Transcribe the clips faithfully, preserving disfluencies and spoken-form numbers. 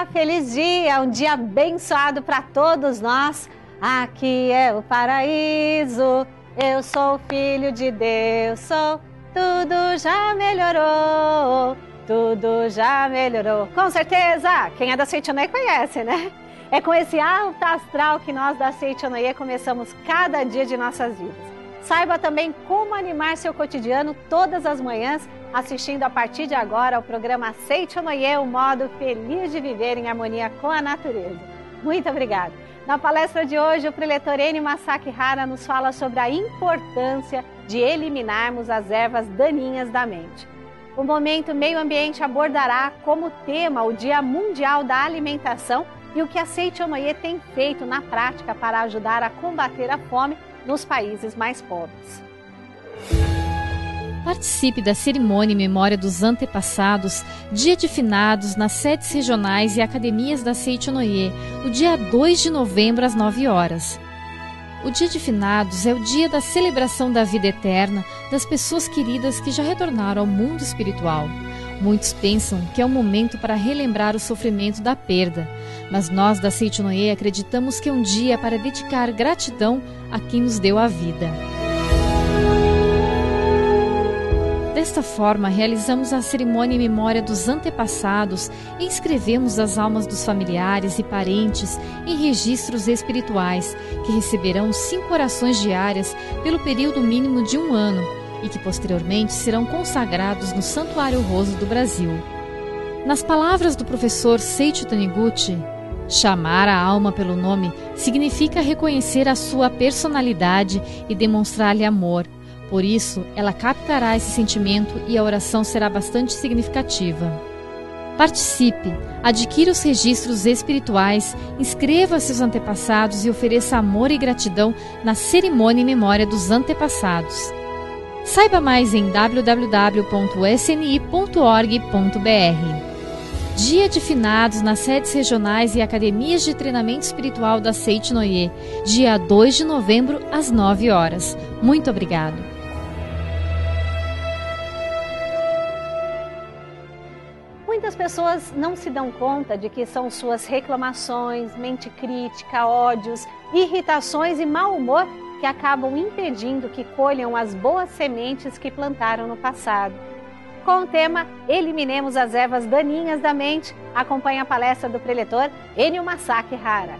Olá, feliz dia, um dia abençoado para todos nós. Aqui é o paraíso, eu sou filho de Deus, sou, tudo já melhorou, tudo já melhorou. Com certeza, quem é da Seitonoye conhece, né? É com esse alto astral que nós da Seitonoye começamos cada dia de nossas vidas. Saiba também como animar seu cotidiano todas as manhãs, assistindo a partir de agora ao programa Seitonoye, o modo feliz de viver em harmonia com a natureza. Muito obrigada. Na palestra de hoje, o preletor Enio Masaki Hara nos fala sobre a importância de eliminarmos as ervas daninhas da mente. O Momento Meio Ambiente abordará como tema o Dia Mundial da Alimentação e o que a Seitonoye tem feito na prática para ajudar a combater a fome nos países mais pobres. Participe da cerimônia em memória dos antepassados, Dia de Finados, nas sedes regionais e academias da Seitonoye, o dia dois de novembro, às nove horas. O Dia de Finados é o dia da celebração da vida eterna das pessoas queridas que já retornaram ao mundo espiritual. Muitos pensam que é um momento para relembrar o sofrimento da perda, mas nós da Seitonoye acreditamos que é um dia para dedicar gratidão a quem nos deu a vida. Desta forma, realizamos a cerimônia em memória dos antepassados e inscrevemos as almas dos familiares e parentes em registros espirituais, que receberão cinco orações diárias pelo período mínimo de um ano e que posteriormente serão consagrados no Santuário Roso do Brasil. Nas palavras do professor Seiichi Taniguchi, chamar a alma pelo nome significa reconhecer a sua personalidade e demonstrar-lhe amor. Por isso, ela captará esse sentimento e a oração será bastante significativa. Participe, adquira os registros espirituais, inscreva seus antepassados e ofereça amor e gratidão na cerimônia em memória dos antepassados. Saiba mais em w w w ponto s n i ponto org ponto b r. Dia de Finados nas sedes regionais e academias de treinamento espiritual da Seitonoye, dia dois de novembro, às nove horas. Muito obrigado. Muitas pessoas não se dão conta de que são suas reclamações, mente crítica, ódios, irritações e mau humor que acabam impedindo que colham as boas sementes que plantaram no passado. Com o tema Eliminemos as ervas daninhas da mente, acompanhe a palestra do preletor Enio Masaki Hara.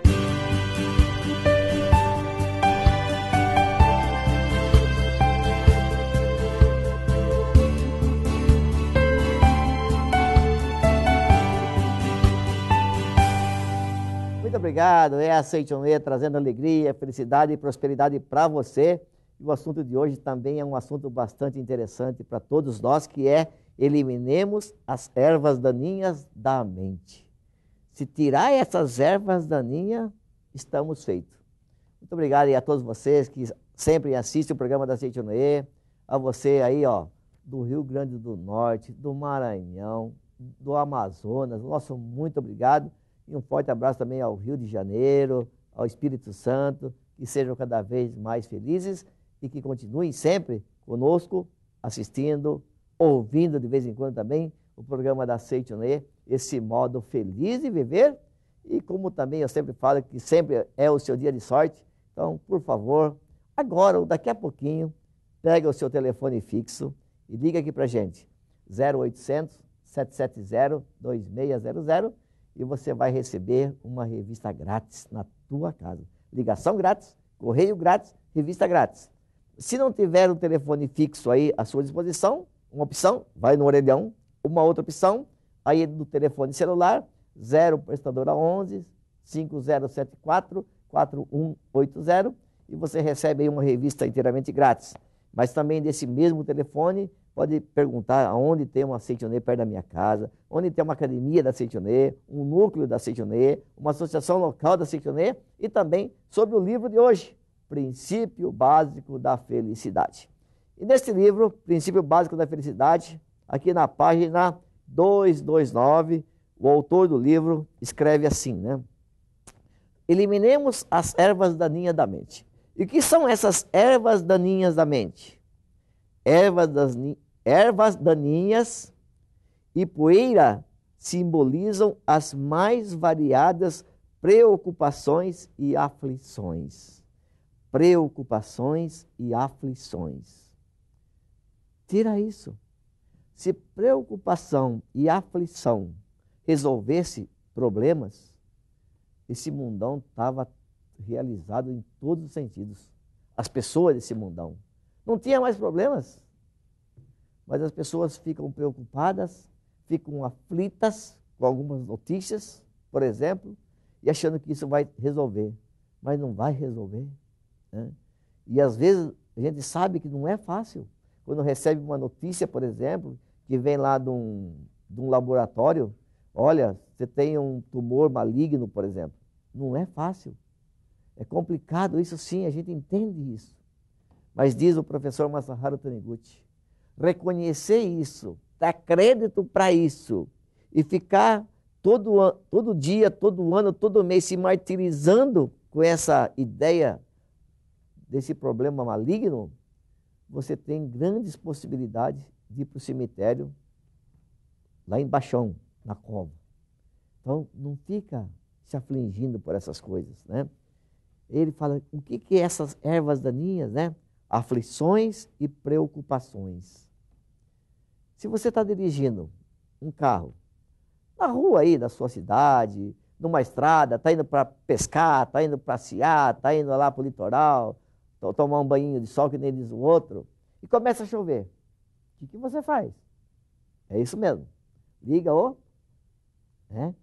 Muito obrigado, é a Seitonoye trazendo alegria, felicidade e prosperidade para você. E o assunto de hoje também é um assunto bastante interessante para todos nós, que é eliminemos as ervas daninhas da mente. Se tirar essas ervas daninhas, estamos feitos. Muito obrigado e a todos vocês que sempre assistem o programa da Seitonoye, a você aí, ó, do Rio Grande do Norte, do Maranhão, do Amazonas, nosso muito obrigado. E um forte abraço também ao Rio de Janeiro, ao Espírito Santo, que sejam cada vez mais felizes e que continuem sempre conosco, assistindo, ouvindo de vez em quando também o programa da Seitonoye, esse modo feliz de viver. E como também eu sempre falo que sempre é o seu dia de sorte, então, por favor, agora ou daqui a pouquinho, pega o seu telefone fixo e liga aqui para a gente, zero oitocentos, sete sete zero, dois seis zero zero, e você vai receber uma revista grátis na tua casa. Ligação grátis, correio grátis, revista grátis. Se não tiver um telefone fixo aí à sua disposição, uma opção, vai no orelhão. Uma outra opção, aí no telefone celular, zero prestadora onze, cinco zero sete quatro, quatro um oito zero, e você recebe aí uma revista inteiramente grátis. Mas também desse mesmo telefone, pode perguntar aonde tem uma Seitonoye perto da minha casa, onde tem uma academia da Seitonoye, um núcleo da Seitonoye, uma associação local da Seitonoye, e também sobre o livro de hoje, Princípio Básico da Felicidade. E neste livro, Princípio Básico da Felicidade, aqui na página duzentos e vinte e nove, o autor do livro escreve assim, né? Eliminemos as ervas daninhas da mente. E o que são essas ervas daninhas da mente? Ervas, das, ervas daninhas e poeira simbolizam as mais variadas preocupações e aflições. Preocupações e aflições. Tira isso. Se preocupação e aflição resolvesse problemas, esse mundão estava realizado em todos os sentidos. As pessoas desse mundão não tinham mais problemas, mas as pessoas ficam preocupadas, ficam aflitas com algumas notícias, por exemplo, e achando que isso vai resolver, mas não vai resolver, né? E às vezes a gente sabe que não é fácil. Quando recebe uma notícia, por exemplo, que vem lá de um, de um laboratório, olha, você tem um tumor maligno, por exemplo. Não é fácil. É complicado, isso sim, a gente entende isso. Mas diz o professor Masaharu Taniguchi, reconhecer isso, dar crédito para isso e ficar todo, todo dia, todo ano, todo mês se martirizando com essa ideia desse problema maligno, você tem grandes possibilidades de ir para o cemitério lá embaixo, na cova. Então, não fica se afligindo por essas coisas, né? Ele fala, o que que é essas ervas daninhas, né? Aflições e preocupações. Se você está dirigindo um carro, na rua aí da sua cidade, numa estrada, está indo para pescar, está indo para passear, está indo lá para o litoral, tomar um banho de sol, que nem diz o outro, e começa a chover. O que que você faz? É isso mesmo. Liga o... né?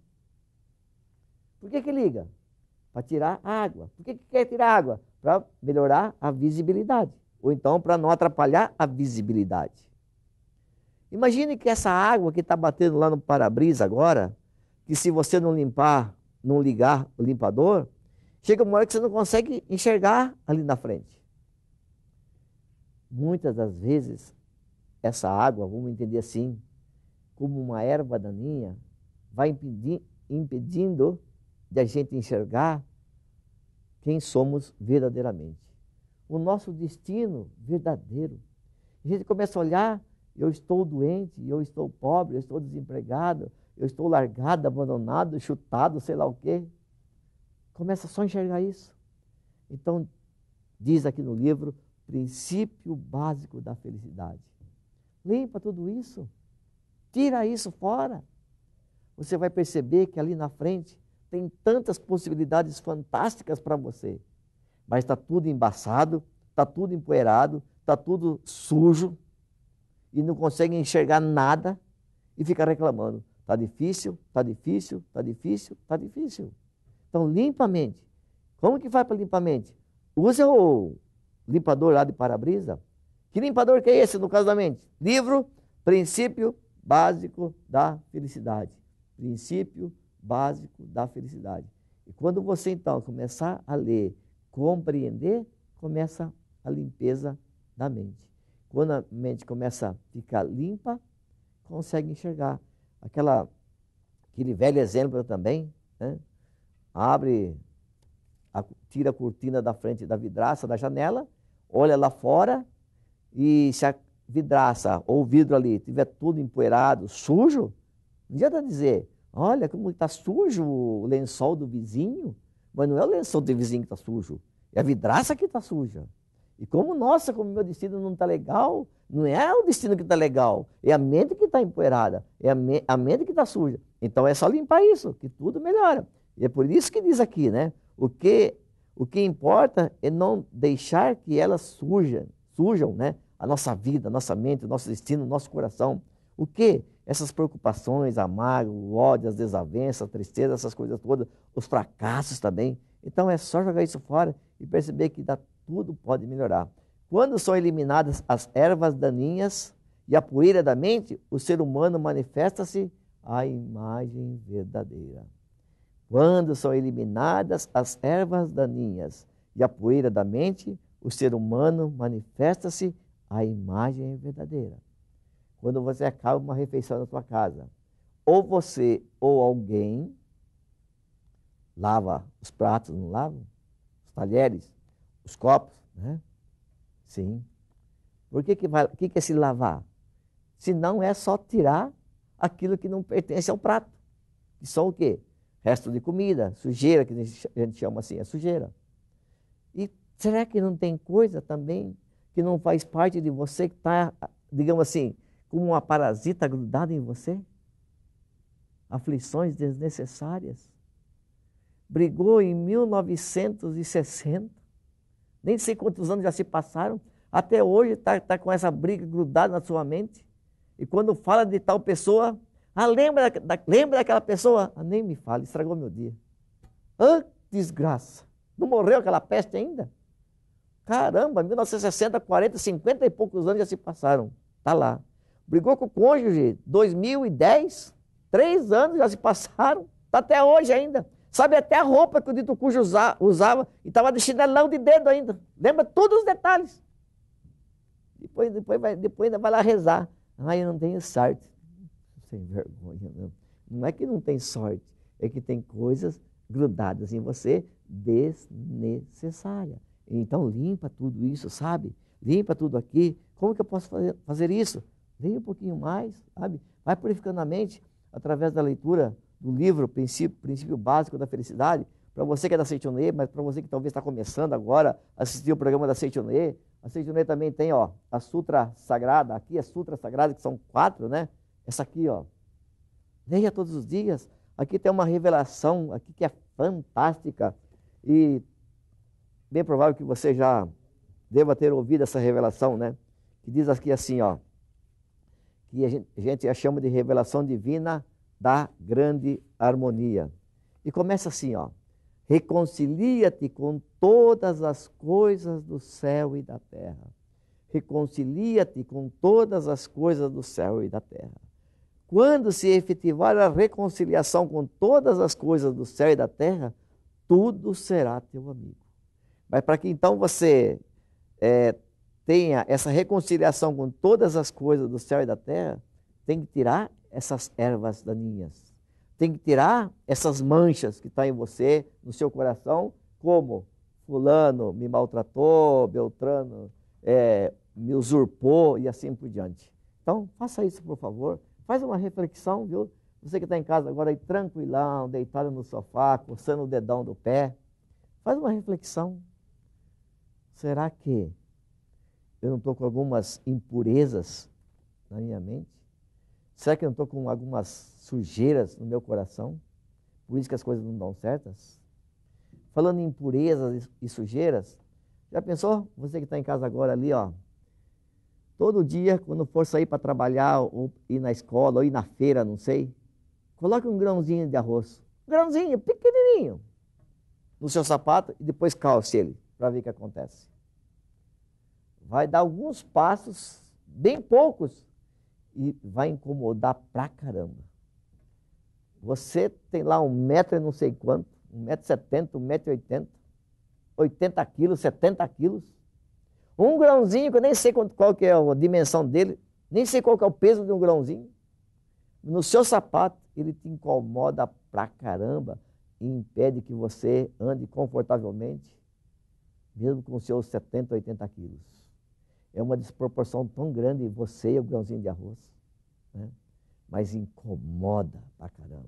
Por que que liga? Para tirar água. Por que que quer tirar água? Para melhorar a visibilidade. Ou então para não atrapalhar a visibilidade. Imagine que essa água que está batendo lá no para-brisa agora, que se você não limpar, não ligar o limpador, chega uma hora que você não consegue enxergar ali na frente. Muitas das vezes, essa água, vamos entender assim, como uma erva daninha, vai impedir, impedindo de a gente enxergar quem somos verdadeiramente. O nosso destino verdadeiro. A gente começa a olhar, eu estou doente, eu estou pobre, eu estou desempregado, eu estou largado, abandonado, chutado, sei lá o quê. Começa só a enxergar isso. Então, diz aqui no livro, princípio básico da felicidade. Limpa tudo isso. Tira isso fora. Você vai perceber que ali na frente tem tantas possibilidades fantásticas para você. Mas está tudo embaçado, está tudo empoeirado, está tudo sujo e não consegue enxergar nada e fica reclamando. Está difícil, está difícil, está difícil, está difícil. Então, limpa a mente. Como que faz para limpar a mente? Usa o limpador lá de para-brisa. Que limpador que é esse no caso da mente? Livro, Princípio Básico da Felicidade. Princípio Básico da Felicidade. E quando você então começar a ler, compreender, começa a limpeza da mente. Quando a mente começa a ficar limpa, consegue enxergar. Aquela, aquele velho exemplo também, né? Abre, a, tira a cortina da frente da vidraça da janela, olha lá fora e se a vidraça ou o vidro ali estiver tudo empoeirado, sujo, não adianta dizer, olha como está sujo o lençol do vizinho, mas não é o lençol do vizinho que está sujo, é a vidraça que está suja. E como, nossa, como meu destino não está legal, não é o destino que está legal, é a mente que está empoeirada, é a, me a mente que está suja. Então é só limpar isso, que tudo melhora. E é por isso que diz aqui, né? O que, o que importa é não deixar que elas sujam, sujam, né? A nossa vida, a nossa mente, o nosso destino, o nosso coração. O que? Essas preocupações, a mágoa, o ódio, as desavenças, a tristeza, essas coisas todas, os fracassos também. Então é só jogar isso fora e perceber que dá, tudo pode melhorar. Quando são eliminadas as ervas daninhas e a poeira da mente, o ser humano manifesta-se a imagem verdadeira. Quando são eliminadas as ervas daninhas e a poeira da mente, o ser humano manifesta-se a imagem verdadeira. Quando você acaba uma refeição na sua casa, ou você ou alguém lava os pratos, não lava? Os talheres, os copos, né? Sim. Por que que, vai, que que é se lavar? Se não é só tirar aquilo que não pertence ao prato. que são o quê? Resto de comida, sujeira, que a gente chama assim, é sujeira. E será que não tem coisa também que não faz parte de você, que está, digamos assim, como uma parasita grudada em você? Aflições desnecessárias. Brigou em mil novecentos e sessenta, nem sei quantos anos já se passaram, até hoje está tá com essa briga grudada na sua mente. E quando fala de tal pessoa, ah, lembra, da, lembra daquela pessoa? Ah, nem me fala, estragou meu dia. Ah, desgraça. Não morreu aquela peste ainda? Caramba, mil novecentos e sessenta, quarenta, cinquenta e poucos anos já se passaram. Está lá. Brigou com o cônjuge, dois mil e dez, três anos já se passaram. Está até hoje ainda. Sabe até a roupa que o dito cujo usa, usava e estava de chinelão de dedo ainda. Lembra todos os detalhes. Depois, depois, vai, depois ainda vai lá rezar. Ah, eu não tenho sorte. Sem vergonha, não. Não é que não tem sorte, é que tem coisas grudadas em você desnecessárias. Então limpa tudo isso, sabe? Limpa tudo aqui. Como que eu posso fazer, fazer isso? Leia um pouquinho mais, sabe? Vai purificando a mente através da leitura do livro Princípio, Princípio Básico da Felicidade. Para você que é da Seitonê, mas para você que talvez está começando agora a assistir o programa da Seitonê, a Seitonê também tem, ó, a Sutra Sagrada. Aqui é Sutra Sagrada, que são quatro, né? Essa aqui, ó. Leia todos os dias. Aqui tem uma revelação aqui que é fantástica. E bem provável que você já deva ter ouvido essa revelação, né? Que diz aqui assim, ó. Que a gente, a gente a chama de revelação divina da grande harmonia. E começa assim, ó. Reconcilia-te com todas as coisas do céu e da terra. Reconcilia-te com todas as coisas do céu e da terra. Quando se efetivar a reconciliação com todas as coisas do céu e da terra, tudo será teu amigo. Mas para que então você é, tenha essa reconciliação com todas as coisas do céu e da terra, tem que tirar essas ervas daninhas. Tem que tirar essas manchas que estão em você, no seu coração, como fulano me maltratou, Beltrano é, me usurpou e assim por diante. Então, faça isso, por favor. Faz uma reflexão, viu? Você que está em casa agora aí tranquilão, deitado no sofá, coçando o dedão do pé. Faz uma reflexão. Será que eu não estou com algumas impurezas na minha mente? Será que eu não estou com algumas sujeiras no meu coração? Por isso que as coisas não dão certas? Falando em impurezas e sujeiras, já pensou? Você que está em casa agora ali, ó. Todo dia, quando for sair para trabalhar, ou ir na escola, ou ir na feira, não sei, coloque um grãozinho de arroz. Um grãozinho, pequenininho, no seu sapato e depois calce ele, para ver o que acontece. Vai dar alguns passos, bem poucos, e vai incomodar pra caramba. Você tem lá um metro e não sei quanto, um metro e setenta, um metro e oitenta, oitenta quilos, setenta quilos. Um grãozinho, que eu nem sei qual que é a dimensão dele, nem sei qual que é o peso de um grãozinho. No seu sapato, ele te incomoda pra caramba e impede que você ande confortavelmente, mesmo com os seus setenta, oitenta quilos. É uma desproporção tão grande você e o grãozinho de arroz, né? Mas incomoda pra caramba.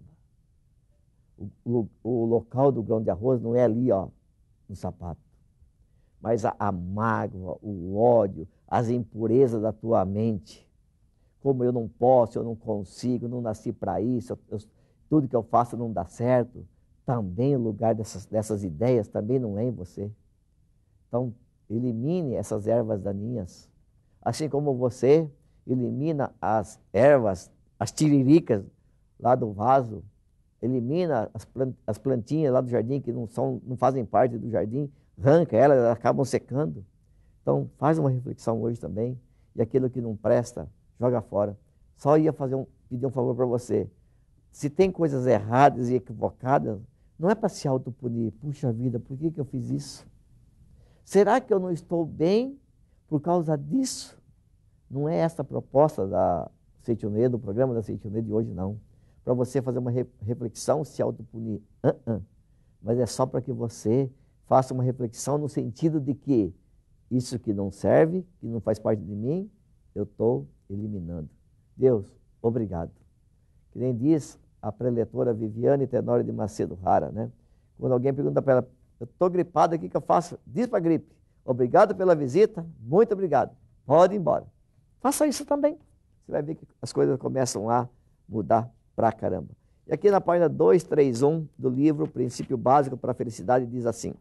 O, o, o local do grão de arroz não é ali, ó, no sapato. Mas a, a mágoa, o ódio, as impurezas da tua mente, como eu não posso, eu não consigo, não nasci para isso, eu, eu, tudo que eu faço não dá certo, também o lugar dessas, dessas ideias também não é em você. Então, elimine essas ervas daninhas, assim como você elimina as ervas, as tiriricas lá do vaso, elimina as, plant, as plantinhas lá do jardim que não, são, não fazem parte do jardim, arranca elas, elas acabam secando. Então, faz uma reflexão hoje também, e aquilo que não presta, joga fora. Só ia fazer um, pedir um favor para você. Se tem coisas erradas e equivocadas, não é para se autopunir. Puxa vida, por que, que eu fiz isso? Será que eu não estou bem por causa disso? Não é essa a proposta da Seitonê, do programa da Seitonê de hoje, não. Para você fazer uma re reflexão, se autopunir. Uh -uh. Mas é só para que você faça uma reflexão no sentido de que isso que não serve, que não faz parte de mim, eu estou eliminando. Deus, obrigado. Que nem diz a preletora Viviane Tenório de Macedo Rara, né? Quando alguém pergunta para ela, eu estou gripado aqui, o que eu faço? Diz para a gripe, obrigado pela visita, muito obrigado, pode ir embora. Faça isso também. Você vai ver que as coisas começam a mudar pra caramba. E aqui na página duzentos e trinta e um do livro Princípio Básico para a Felicidade diz assim: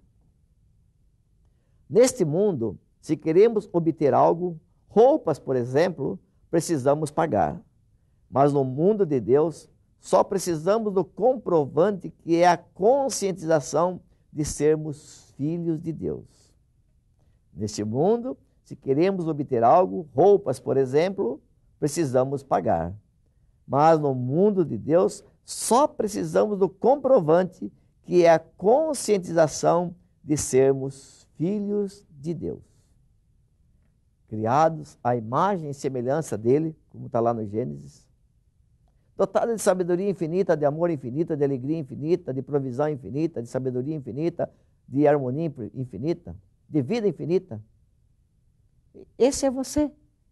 neste mundo, se queremos obter algo, roupas, por exemplo, precisamos pagar. Mas no mundo de Deus, só precisamos do comprovante que é a conscientização de sermos filhos de Deus. Neste mundo, se queremos obter algo, roupas, por exemplo, precisamos pagar. Mas no mundo de Deus, só precisamos do comprovante que é a conscientização de sermos filhos de Deus. Criados à imagem e semelhança dele, como está lá no Gênesis, dotada de sabedoria infinita, de amor infinito, de alegria infinita, de provisão infinita, de sabedoria infinita, de harmonia infinita, de vida infinita. Esse é você.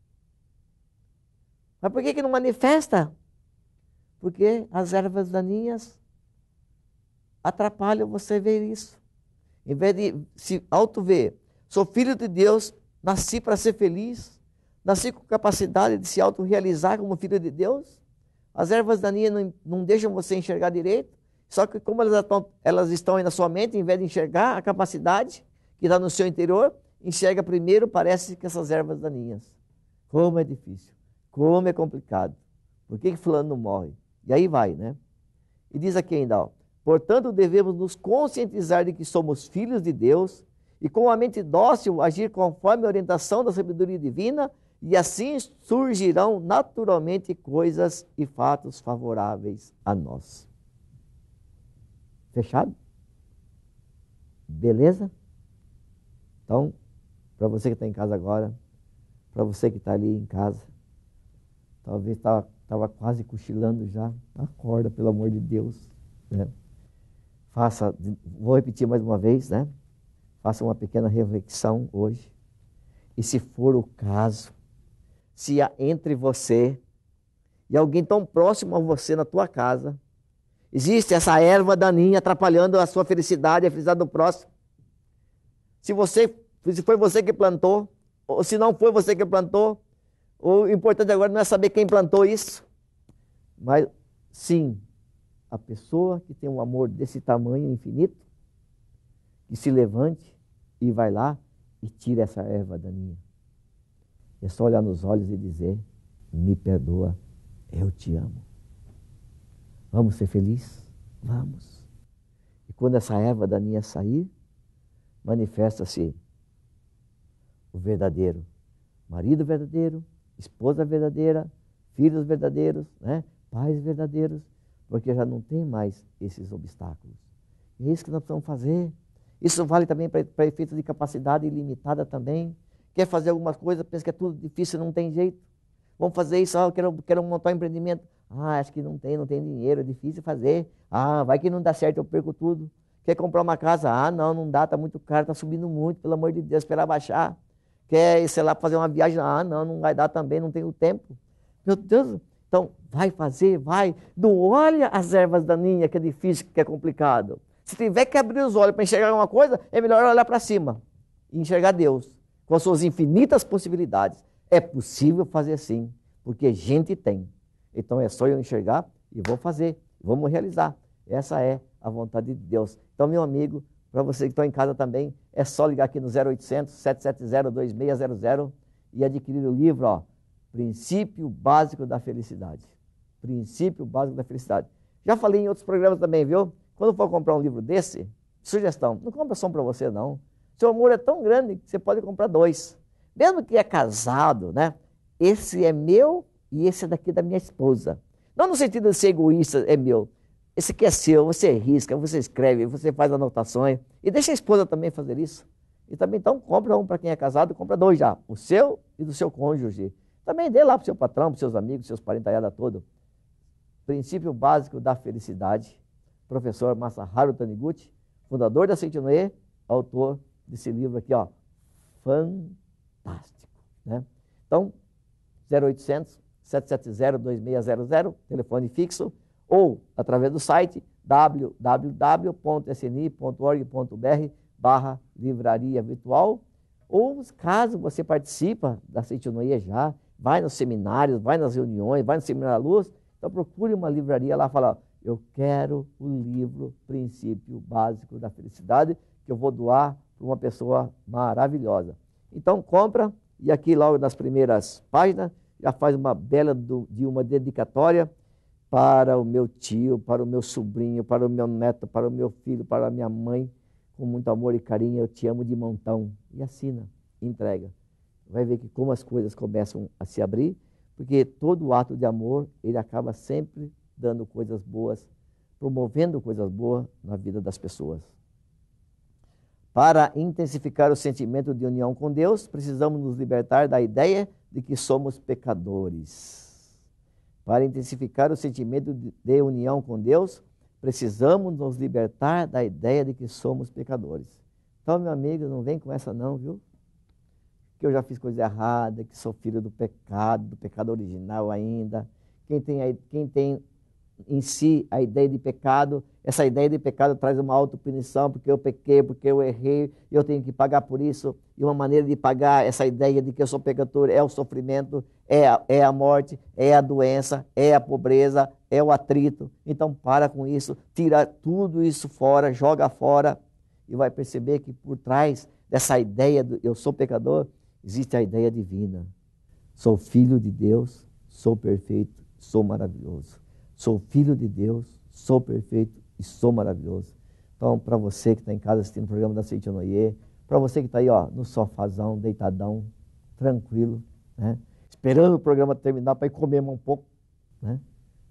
Mas por que que não manifesta? Porque as ervas daninhas atrapalham você ver isso. Em vez de se auto-ver, sou filho de Deus, nasci para ser feliz, nasci com capacidade de se auto-realizar como filho de Deus. As ervas daninhas não, não deixam você enxergar direito, só que como elas estão, elas estão aí na sua mente, em vez de enxergar a capacidade que está no seu interior, enxerga primeiro, parece que essas ervas daninhas. Como é difícil, como é complicado. Por que que fulano não morre? E aí vai, né? E diz aqui ainda, ó, portanto devemos nos conscientizar de que somos filhos de Deus e com a mente dócil agir conforme a orientação da sabedoria divina, e assim surgirão naturalmente coisas e fatos favoráveis a nós. Fechado? Beleza? Então, para você que está em casa agora, para você que está ali em casa, talvez estava tava quase cochilando já, acorda, pelo amor de Deus. Né? Faça, vou repetir mais uma vez, né? Faça uma pequena reflexão hoje. E se for o caso, se há entre você e alguém tão próximo a você na tua casa, existe essa erva daninha atrapalhando a sua felicidade, a felicidade do próximo. Se você, se foi você que plantou, ou se não foi você que plantou, o importante agora não é saber quem plantou isso, mas sim, a pessoa que tem um amor desse tamanho infinito, que se levante e vai lá e tira essa erva daninha. É só olhar nos olhos e dizer, me perdoa, eu te amo. Vamos ser felizes? Vamos. E quando essa erva daninha sair, manifesta-se o verdadeiro marido verdadeiro, esposa verdadeira, filhos verdadeiros, né? Pais verdadeiros, porque já não tem mais esses obstáculos. E é isso que nós precisamos fazer. Isso vale também para efeitos de capacidade ilimitada também. Quer fazer alguma coisa, pensa que é tudo difícil, não tem jeito. Vamos fazer isso, ah, eu quero, quero montar um empreendimento. Ah, acho que não tem, não tem dinheiro, é difícil fazer. Ah, vai que não dá certo, eu perco tudo. Quer comprar uma casa? Ah, não, não dá, está muito caro, está subindo muito, pelo amor de Deus, esperar baixar. Quer, sei lá, fazer uma viagem? Ah, não, não vai dar também, não tenho tempo. Meu Deus, então vai fazer, vai. Não olha as ervas daninhas, que é difícil, que é complicado. Se tiver que abrir os olhos para enxergar alguma coisa, é melhor olhar para cima e enxergar Deus, com as suas infinitas possibilidades. É possível fazer sim, porque gente tem. Então é só eu enxergar e vou fazer, vamos realizar. Essa é a vontade de Deus. Então, meu amigo, para você que está em casa também, é só ligar aqui no zero oitocentos, sete sete zero, dois seis zero zero e adquirir o livro, ó, Princípio Básico da Felicidade. Princípio Básico da Felicidade. Já falei em outros programas também, viu? Quando for comprar um livro desse, sugestão, não compra só para você, não. Seu amor é tão grande que você pode comprar dois. Mesmo que é casado, né? Esse é meu e esse é daqui da minha esposa. Não no sentido de ser egoísta, é meu. Esse aqui é seu, você risca, você escreve, você faz anotações. E deixa a esposa também fazer isso. E também, então, compra um para quem é casado, compra dois já. O seu e do seu cônjuge. Também dê lá para o seu patrão, para os seus amigos, seus parentaiada todo. Princípio Básico da Felicidade. Professor Masaharu Taniguchi, fundador da Seitinoe, autor desse livro aqui, ó. Fantástico, né? Então, zero oitocentos, sete sete zero, dois seis zero zero, telefone fixo, ou através do site w w w ponto s n i ponto org ponto b r barra livraria virtual, ou caso você participa da Seitonoia já, vai nos seminários, vai nas reuniões, vai no Seminário da Luz, então procure uma livraria lá e fala, eu quero o livro Princípio Básico da Felicidade, que eu vou doar para uma pessoa maravilhosa. Então compra, e aqui logo nas primeiras páginas, já faz uma bela do, de uma dedicatória para o meu tio, para o meu sobrinho, para o meu neto, para o meu filho, para a minha mãe, com muito amor e carinho, eu te amo de montão. E assina, entrega. Vai ver que como as coisas começam a se abrir, porque todo ato de amor, ele acaba sempre dando coisas boas, promovendo coisas boas na vida das pessoas. Para intensificar o sentimento de união com Deus, precisamos nos libertar da ideia de que somos pecadores. Para intensificar o sentimento de união com Deus, precisamos nos libertar da ideia de que somos pecadores. Então, meu amigo, não vem com essa não, viu? Que eu já fiz coisa errada, que sou filho do pecado, do pecado original ainda. Quem tem, quem tem em si a ideia de pecado, essa ideia de pecado traz uma autopunição, porque eu pequei, porque eu errei, eu tenho que pagar por isso. E uma maneira de pagar essa ideia de que eu sou pecador é o sofrimento, é a, é a morte, é a doença, é a pobreza, é o atrito. Então para com isso, tira tudo isso fora, joga fora e vai perceber que por trás dessa ideia de eu sou pecador, existe a ideia divina. Sou filho de Deus, sou perfeito, sou maravilhoso. Sou filho de Deus, sou perfeito e sou maravilhoso. Então, para você que está em casa assistindo o programa da Seitonoia, para você que está aí ó, no sofazão, deitadão, tranquilo, né? Esperando o programa terminar para ir comer um pouco, né?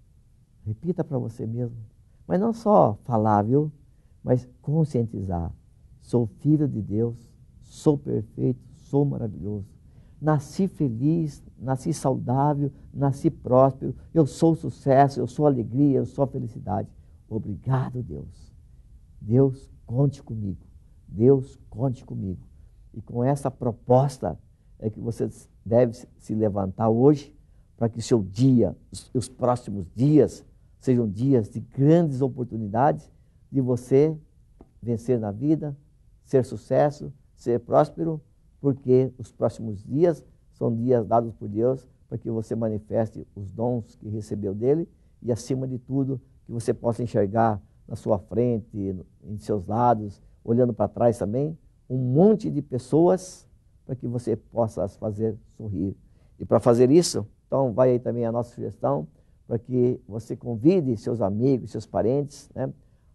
Repita para você mesmo. Mas não só falar, viu? Mas conscientizar. Sou filho de Deus, sou perfeito, sou maravilhoso. Nasci feliz, nasci saudável, nasci próspero, eu sou sucesso, eu sou alegria, eu sou felicidade. Obrigado, Deus. Deus, conte comigo. Deus, conte comigo. E com essa proposta é que você deve se levantar hoje para que o seu dia, os, os próximos dias, sejam dias de grandes oportunidades de você vencer na vida, ser sucesso, ser próspero, porque os próximos dias são dias dados por Deus para que você manifeste os dons que recebeu dele e, acima de tudo, que você possa enxergar na sua frente, em seus lados, olhando para trás também, um monte de pessoas para que você possa as fazer sorrir. E para fazer isso, então vai aí também a nossa sugestão para que você convide seus amigos, seus parentes, né,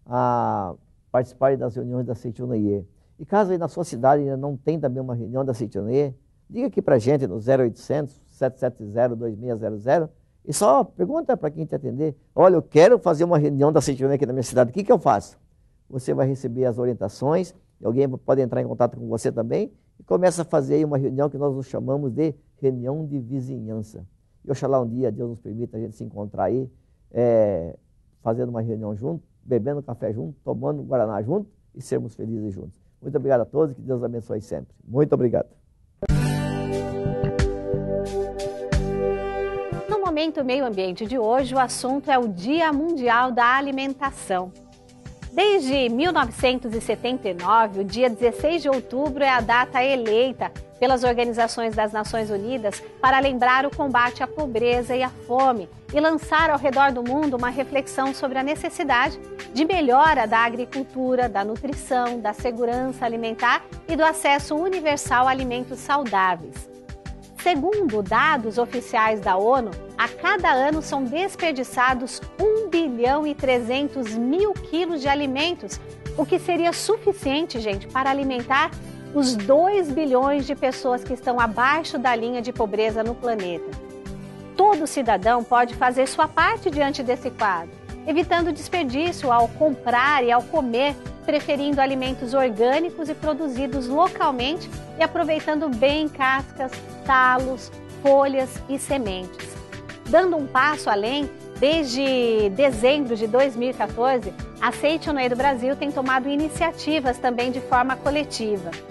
a participarem das reuniões da Seitonoia. E caso aí na sua cidade ainda não tem também uma reunião da Seitonoia, liga aqui para a gente no zero oitocentos, sete sete zero, dois seis zero zero e só pergunta para quem te atender, olha, eu quero fazer uma reunião da Seitonoia aqui na minha cidade, o que, que eu faço? Você vai receber as orientações, e alguém pode entrar em contato com você também, e começa a fazer aí uma reunião que nós nos chamamos de reunião de vizinhança. E oxalá um dia Deus nos permita a gente se encontrar aí, é, fazendo uma reunião junto, bebendo café junto, tomando guaraná junto e sermos felizes juntos. Muito obrigado a todos, que Deus abençoe sempre. Muito obrigado. No Momento Meio Ambiente de hoje, o assunto é o Dia Mundial da Alimentação. Desde mil novecentos e setenta e nove, o dia dezesseis de outubro é a data eleita pelas Organizações das Nações Unidas para lembrar o combate à pobreza e à fome e lançar ao redor do mundo uma reflexão sobre a necessidade de melhora da agricultura, da nutrição, da segurança alimentar e do acesso universal a alimentos saudáveis. Segundo dados oficiais da ONU, a cada ano são desperdiçados um bilhão e trezentos mil quilos de alimentos, o que seria suficiente, gente, para alimentar os dois bilhões de pessoas que estão abaixo da linha de pobreza no planeta. Todo cidadão pode fazer sua parte diante desse quadro, evitando desperdício ao comprar e ao comer, preferindo alimentos orgânicos e produzidos localmente e aproveitando bem cascas, talos, folhas e sementes. Dando um passo além, desde dezembro de dois mil e quatorze, a Seitonoia do Brasil tem tomado iniciativas também de forma coletiva.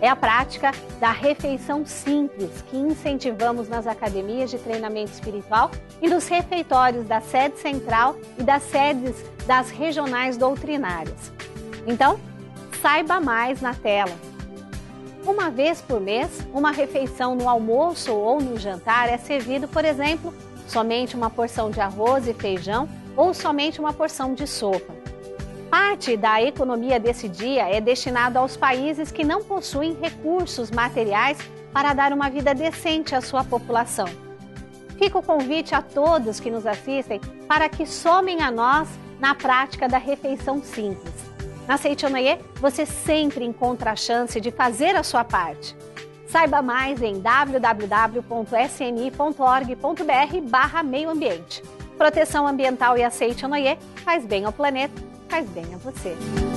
é a prática da refeição simples que incentivamos nas academias de treinamento espiritual e nos refeitórios da sede central e das sedes das regionais doutrinárias. Então, saiba mais na tela. Uma vez por mês, uma refeição no almoço ou no jantar é servido, por exemplo, somente uma porção de arroz e feijão ou somente uma porção de sopa. Parte da economia desse dia é destinada aos países que não possuem recursos materiais para dar uma vida decente à sua população. Fica o convite a todos que nos assistem para que somem a nós na prática da refeição simples. Na Seichonoye, você sempre encontra a chance de fazer a sua parte. Saiba mais em w w w ponto s m i ponto org ponto b r barra meio ambiente. Proteção ambiental e a Seichonoye faz bem ao planeta, faz bem a você.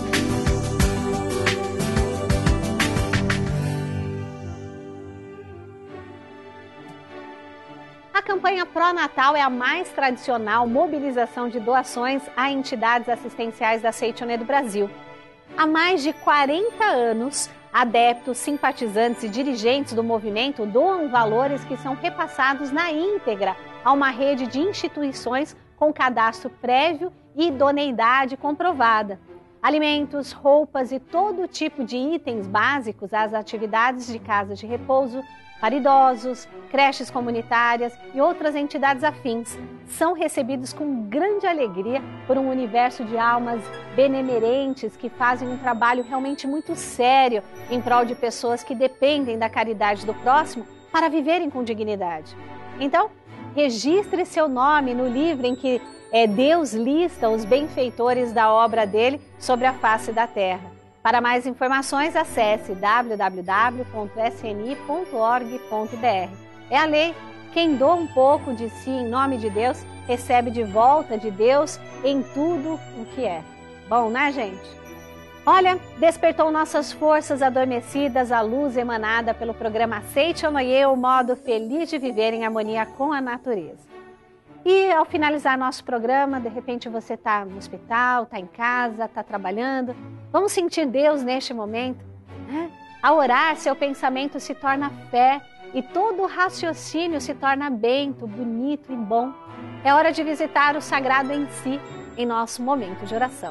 A campanha Pró-Natal é a mais tradicional mobilização de doações a entidades assistenciais da Seichonoye do Brasil. Há mais de quarenta anos, adeptos, simpatizantes e dirigentes do movimento doam valores que são repassados na íntegra a uma rede de instituições com cadastro prévio e idoneidade comprovada. Alimentos, roupas e todo tipo de itens básicos às atividades de casa de repouso, para idosos, creches comunitárias e outras entidades afins, são recebidos com grande alegria por um universo de almas benemerentes que fazem um trabalho realmente muito sério em prol de pessoas que dependem da caridade do próximo para viverem com dignidade. Então, registre seu nome no livro em que é, Deus lista os benfeitores da obra dele sobre a face da terra. Para mais informações, acesse w w w ponto s m i ponto org ponto b r. É a lei. Quem doa um pouco de si em nome de Deus, recebe de volta de Deus em tudo o que é. Bom, né, gente? Olha, despertou nossas forças adormecidas a luz emanada pelo programa Seichonoye, o modo feliz de viver em harmonia com a natureza. E ao finalizar nosso programa, de repente você está no hospital, está em casa, está trabalhando. Vamos sentir Deus neste momento, né? Ao orar, seu pensamento se torna fé e todo o raciocínio se torna bento, bonito e bom. É hora de visitar o sagrado em si, em nosso momento de oração.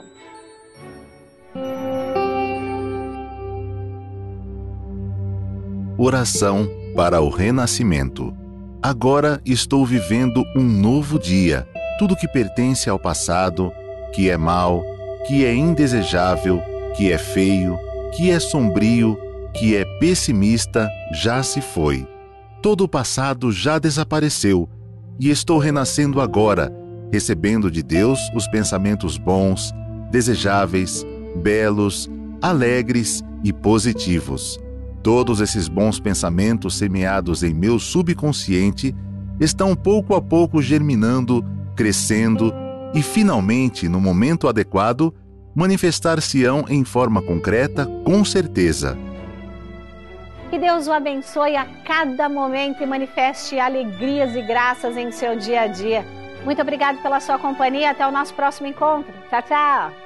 Oração para o renascimento. Agora estou vivendo um novo dia. Tudo que pertence ao passado, que é mau, que é indesejável, que é feio, que é sombrio, que é pessimista, já se foi. Todo o passado já desapareceu e estou renascendo agora, recebendo de Deus os pensamentos bons, desejáveis, belos, alegres e positivos. Todos esses bons pensamentos semeados em meu subconsciente estão pouco a pouco germinando, crescendo e, finalmente, no momento adequado, manifestar-se-ão em forma concreta, com certeza. Que Deus o abençoe a cada momento e manifeste alegrias e graças em seu dia a dia. Muito obrigado pela sua companhia. Até o nosso próximo encontro. Tchau, tchau!